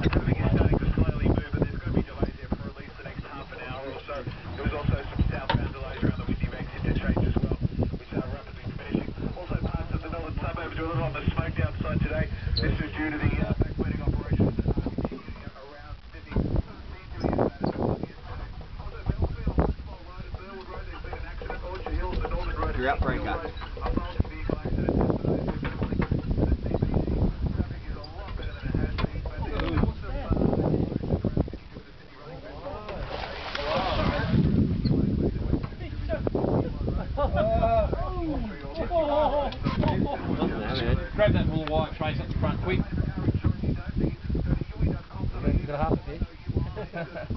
Traffic is starting to slowly move, but there's going to be delays there for at least the next half an hour or so. There was also some southbound delays around the Windy Banks interchange as well, which are rapidly diminishing. Also parts of the northern suburbs are a little on the smoked outside today. This is due to the back-wetting operation continuing around Sydney. Your outbreaker. Grab that little white trace up the front quick. You got half a bit.